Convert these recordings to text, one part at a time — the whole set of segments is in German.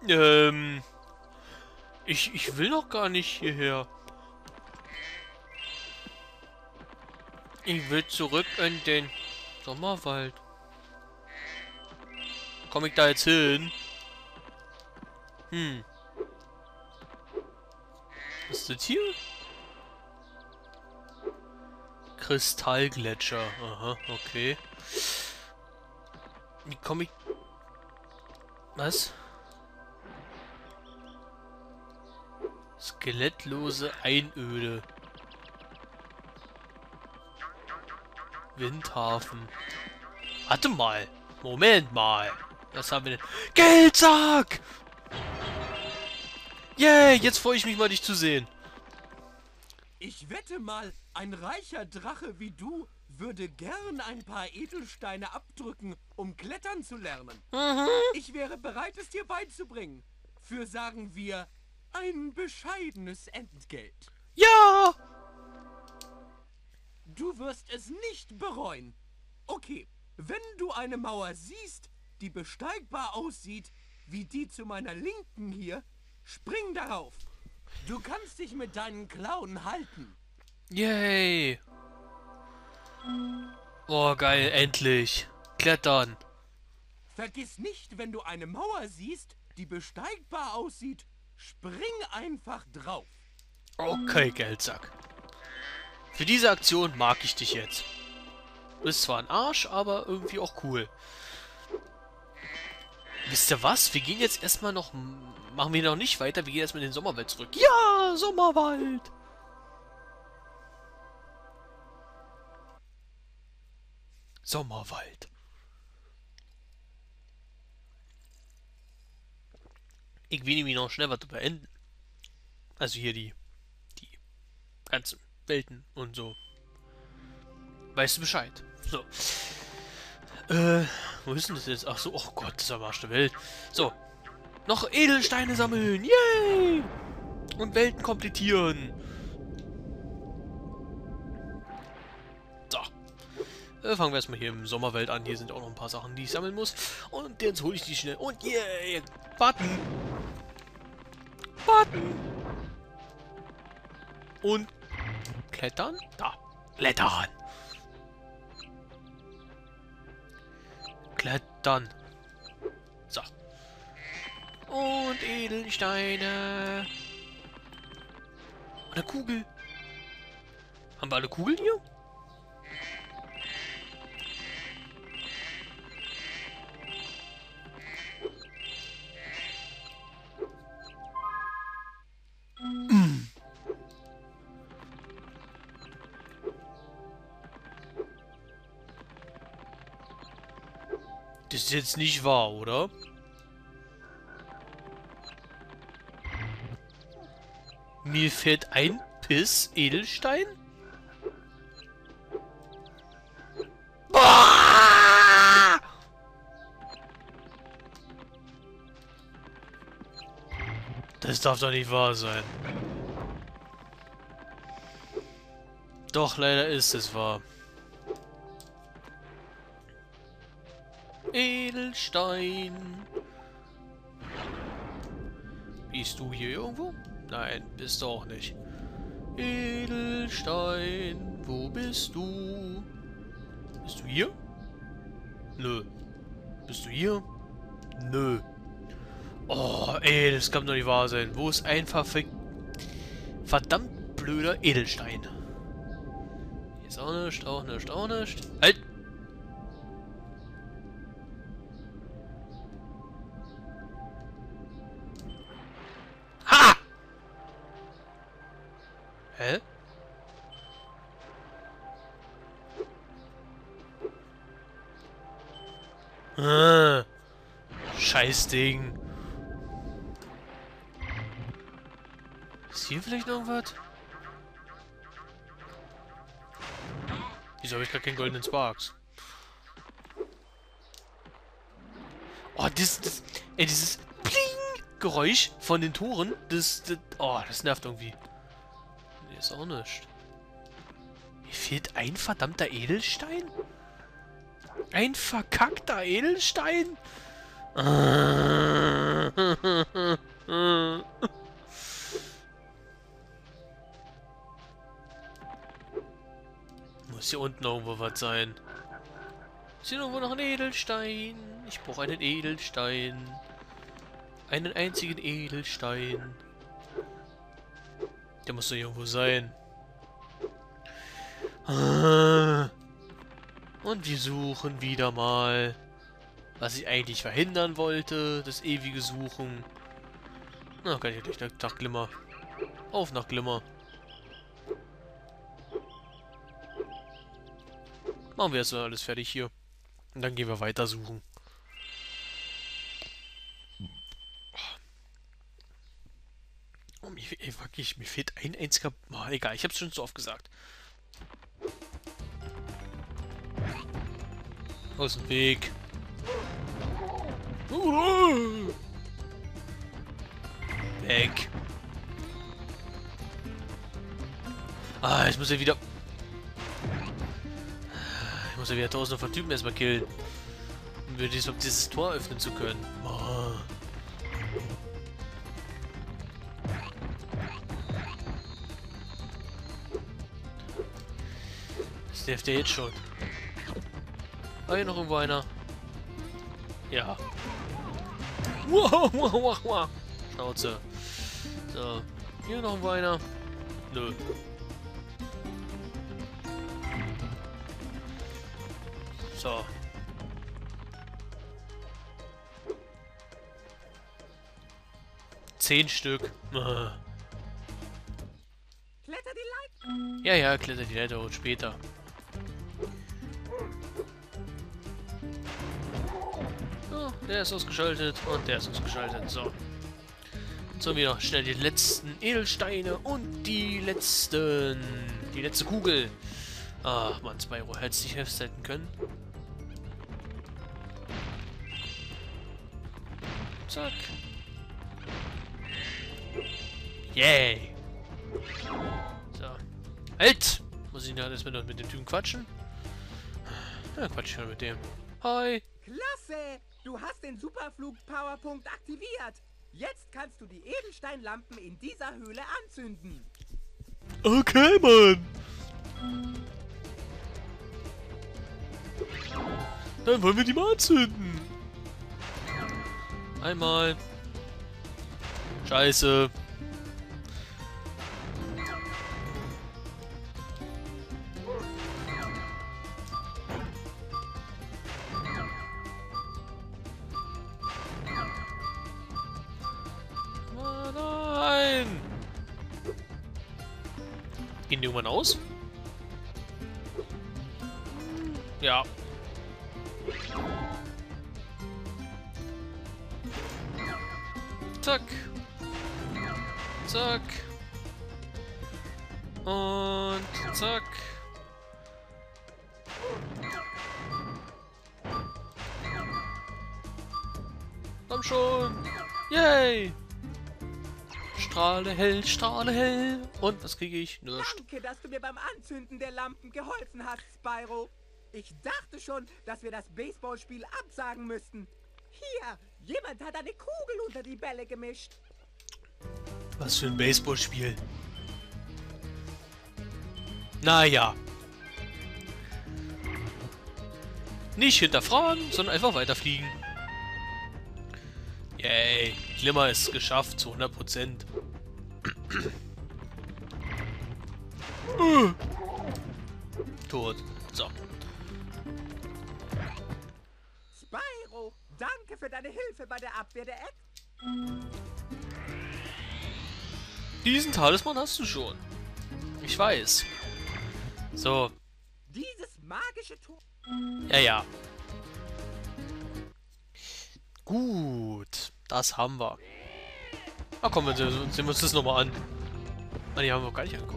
Ähm, ich will noch gar nicht hierher. Ich will zurück in den Sommerwald. Komme ich da jetzt hin? Hm. Was ist das hier? Kristallgletscher. Aha, okay. Wie komme ich... Was? Skelettlose Einöde. Windhafen. Warte mal. Moment mal. Was haben wir denn? Geldsack! Yay, jetzt freue ich mich mal, dich zu sehen. Ich wette mal, ein reicher Drache wie du würde gern ein paar Edelsteine abdrücken, um klettern zu lernen. Ich wäre bereit, es dir beizubringen. Für, sagen wir, ein bescheidenes Entgelt. Ja! Du wirst es nicht bereuen. Okay, wenn du eine Mauer siehst, die besteigbar aussieht, wie die zu meiner Linken hier, spring darauf. Du kannst dich mit deinen Klauen halten. Yay! Oh, geil, endlich. Klettern. Vergiss nicht, wenn du eine Mauer siehst, die besteigbar aussieht, spring einfach drauf. Okay, Geldsack. Für diese Aktion mag ich dich jetzt. Du bist zwar ein Arsch, aber irgendwie auch cool. Wisst ihr was? Wir gehen jetzt erstmal noch... Machen wir noch nicht weiter, wir gehen erstmal in den Sommerwald zurück. Ja, Sommerwald! Sommerwald. Ich will nämlich noch schnell was beenden. Also hier die ganzen Welten und so. Weißt du Bescheid? So. Wo ist denn das jetzt? Ach so, oh Gott, das ist am Arsch der Welt. So. Noch Edelsteine sammeln. Yay! Und Welten komplettieren. So. Fangen wir erstmal hier im Sommerwelt an. Hier sind auch noch ein paar Sachen, die ich sammeln muss. Und jetzt hole ich die schnell. Und yay! Button! Button! Und klettern? Da. Klettern! Klettern. So. Und Edelsteine. Eine Kugel. Haben wir alle Kugeln hier? Das ist jetzt nicht wahr, oder? Mir fehlt ein Piss Edelstein? Ah! Das darf doch nicht wahr sein. Doch, leider ist es wahr. Edelstein. Bist du hier irgendwo? Nein, bist du auch nicht. Edelstein, wo bist du? Bist du hier? Nö. Bist du hier? Nö. Oh, ey, das kann doch nicht wahr sein. Wo ist einfach verdammt blöder Edelstein? Hier ist auch nicht, auch nicht, auch nicht. Halt! Ha! Hä? Scheißding. Ist hier vielleicht noch was? Wieso habe ich gar keinen goldenen Sparks? Oh, dieses Pling-Geräusch von den Toren, oh, das nervt irgendwie. Hier ist auch nichts. Mir fehlt ein verdammter Edelstein? Ein verkackter Edelstein? Muss hier unten irgendwo was sein. Ist hier irgendwo noch ein Edelstein? Ich brauche einen Edelstein. Einen einzigen Edelstein. Der muss doch irgendwo sein. Und wir suchen wieder mal. Was ich eigentlich verhindern wollte. Das ewige Suchen. Na, kann ich gleich nach Glimmer. Auf nach Glimmer. Machen wir jetzt mal alles fertig hier. Und dann gehen wir weiter suchen. Oh, mir fehlt ein einziger... Oh, egal, ich hab's schon so oft gesagt. Aus dem Weg. Weg. Ah, ich muss ja wieder... Ich muss ja wieder tausende von Typen erstmal killen. Um dieses Tor öffnen zu können. Oh. Das nervt ja jetzt schon. War hier noch irgendwo einer? Ja. Wow, wow, wow, wow. Schnauze. So. Hier noch irgendwo einer? Nö. So. Zehn Stück. Kletter die Leiter. Ja, ja, kletter die Leiter und später. So, der ist ausgeschaltet und der ist ausgeschaltet. So. So, wir noch schnell die letzten Edelsteine und die letzte Kugel. Ach man, Spyro hätte es nicht festhalten können. Zack. Yay. So. Halt! Muss ich da erstmal noch mit dem Typen quatschen? Ja, quatsch ich mal mit dem. Hi. Klasse! Du hast den Superflug-Powerpunkt aktiviert. Jetzt kannst du die Edelsteinlampen in dieser Höhle anzünden. Okay, Mann. Dann wollen wir die mal anzünden. Einmal. Scheiße. Oh nein. Gehen die irgendwann aus? Ja. Zack. Zack. Und zack. Komm schon. Yay. Strahle hell. Und was kriege ich? Nichts. Danke, dass du mir beim Anzünden der Lampen geholfen hast, Spyro. Ich dachte schon, dass wir das Baseballspiel absagen müssten. Hier, jemand hat eine Kugel unter die Bälle gemischt. Was für ein Baseballspiel. Naja. Nicht hinterfragen, sondern einfach weiterfliegen. Yay. Glimmer ist geschafft zu 100%. Tot. So. Spyro, danke für deine Hilfe bei der Abwehr der Ecke. Diesen Talisman hast du schon. Ich weiß. So. Dieses magische Tor. Ja, ja. Gut. Das haben wir. Na komm, sehen wir uns das nochmal an. Ah, die haben wir gar nicht angeguckt.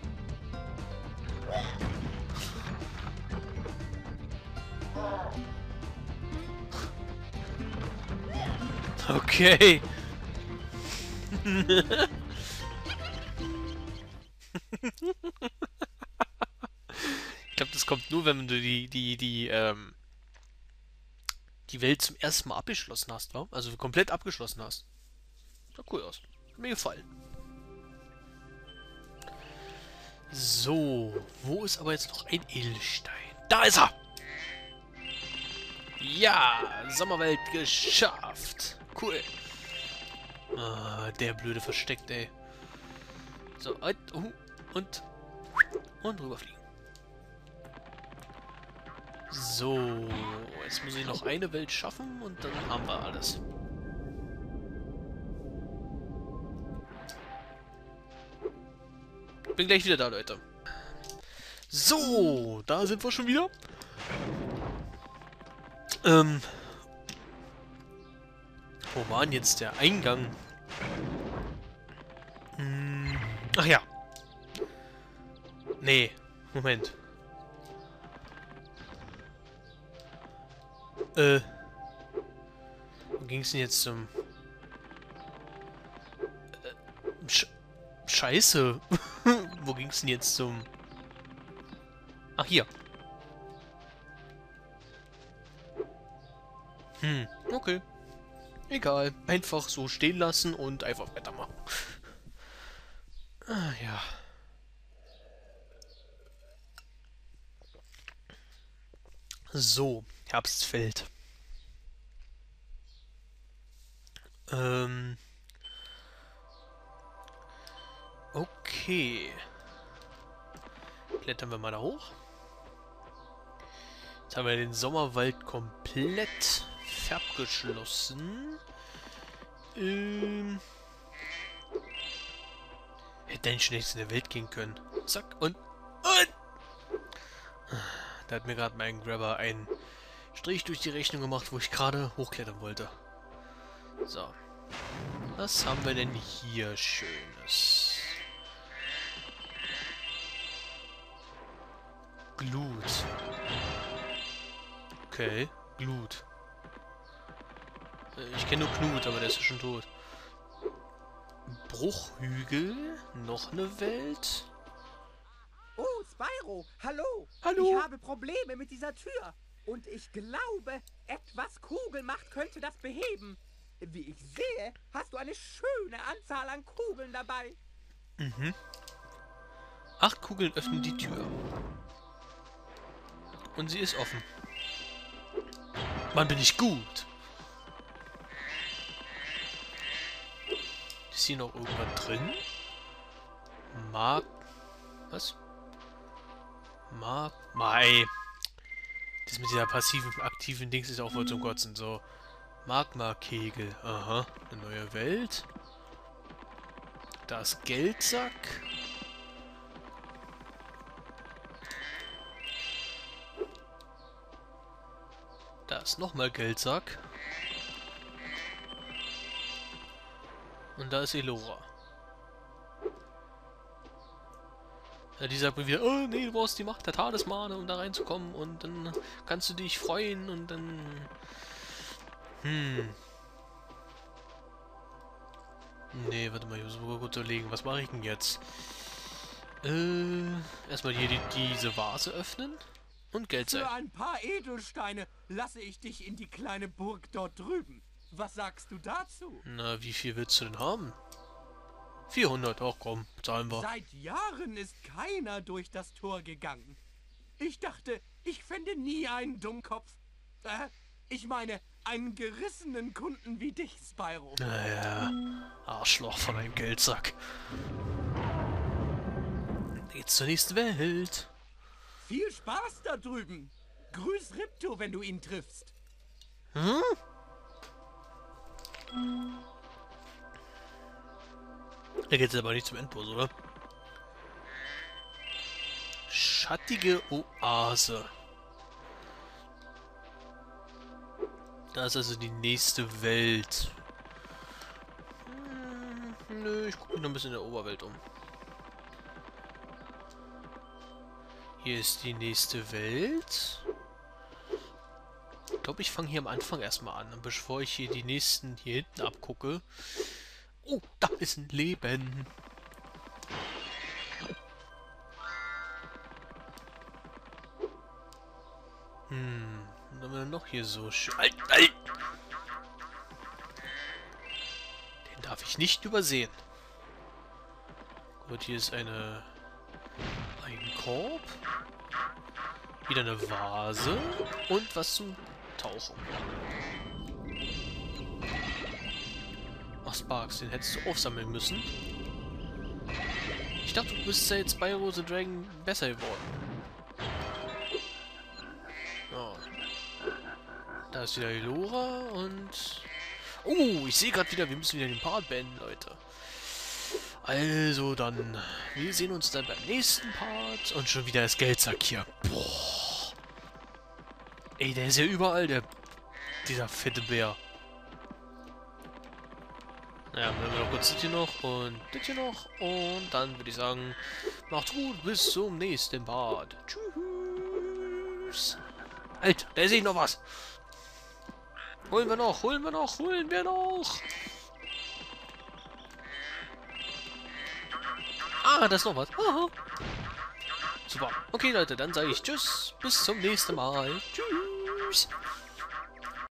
Okay. Ich glaube, das kommt nur, wenn du die die Welt zum ersten Mal abgeschlossen hast, wa? Also komplett abgeschlossen hast. Sah cool aus. Hat mir gefallen. So, wo ist aber jetzt noch ein Edelstein? Da ist er! Ja, Sommerwelt geschafft. Cool. Ah, der blöde versteckt, ey. So, und rüberfliegen. So, jetzt muss ich noch eine Welt schaffen und dann haben wir alles. Bin gleich wieder da, Leute. So, da sind wir schon wieder. Wo war denn jetzt der Eingang? Ach ja. Nee, Moment. Wo ging's denn jetzt zum... Scheiße. Wo ging's denn jetzt zum... Ach, hier. Okay. Egal. Einfach so stehen lassen und einfach weitermachen. Ah, ja. So, Herbstfeld. Okay. Klettern wir mal da hoch. Jetzt haben wir den Sommerwald komplett abgeschlossen. Hätte eigentlich schon nichts in der Welt gehen können. Zack und... Da hat mir gerade mein Grabber einen Strich durch die Rechnung gemacht, wo ich gerade hochklettern wollte. So. Was haben wir denn hier Schönes? Glut. Okay, Glut. Ich kenne nur Knut, aber der ist ja schon tot. Bruchhügel. Noch eine Welt. Oh, Spyro, hallo. Hallo. Ich habe Probleme mit dieser Tür. Und ich glaube, etwas Kugelmacht könnte das beheben. Wie ich sehe, hast du eine schöne Anzahl an Kugeln dabei. 8 Kugeln öffnen die Tür. Und sie ist offen. Mann, bin ich gut. Ist hier noch irgendwas drin? Was? Mai. Das mit dieser passiven, aktiven Dings ist auch wohl zum Kotzen. So. Magma-Kegel. Aha. Eine neue Welt. Da ist Geldsack. Da ist nochmal Geldsack. Und da ist Elora. Ja, die sagt mir wieder, oh nee, du brauchst die Macht der Talismane, um da reinzukommen. Und dann kannst du dich freuen und dann... Nee, warte mal, ich muss mal kurz überlegen, was mache ich denn jetzt? Erstmal hier diese Vase öffnen und Geld sein. Für ein paar Edelsteine lasse ich dich in die kleine Burg dort drüben. Was sagst du dazu? Na, wie viel willst du denn haben? 400, auch komm, zahlen wir. Seit Jahren ist keiner durch das Tor gegangen. Ich dachte, ich fände nie einen Dummkopf. Ich meine, einen gerissenen Kunden wie dich, Spyro. Naja, Arschloch von einem Geldsack. Geht's zur nächsten Welt. Viel Spaß da drüben. Grüß Ripto, wenn du ihn triffst. Da geht's aber nicht zum Endboss, oder? Schattige Oase. Da ist also die nächste Welt. Nö, ich gucke mich noch ein bisschen in der Oberwelt um. Hier ist die nächste Welt. Ich glaube, ich fange hier am Anfang erstmal an, bevor ich hier die nächsten hier hinten abgucke. Oh, da ist ein Leben. haben wir denn noch hier so schön? Den darf ich nicht übersehen. Gut, hier ist ein Korb. Wieder eine Vase. Und was zum Tauchen. Ach, Sparks, den hättest du aufsammeln müssen. Ich dachte, du bist ja jetzt bei Rose Dragon besser geworden. Ja. Da ist wieder Elora und... Oh, ich sehe gerade wieder, wir müssen wieder den Part beenden, Leute. Also dann, wir sehen uns dann beim nächsten Part. Und schon wieder das Geldsack hier. Boah. Ey, der ist ja überall, dieser fette Bär. Naja, dann haben wir noch kurz das hier noch und das hier noch. Und dann würde ich sagen, macht's gut, bis zum nächsten Part. Tschüss. Alter, da sehe ich noch was. Holen wir noch, holen wir noch, holen wir noch. Ah, da ist noch was. Aha. Super. Okay, Leute, dann sage ich Tschüss. Bis zum nächsten Mal. Tschüss.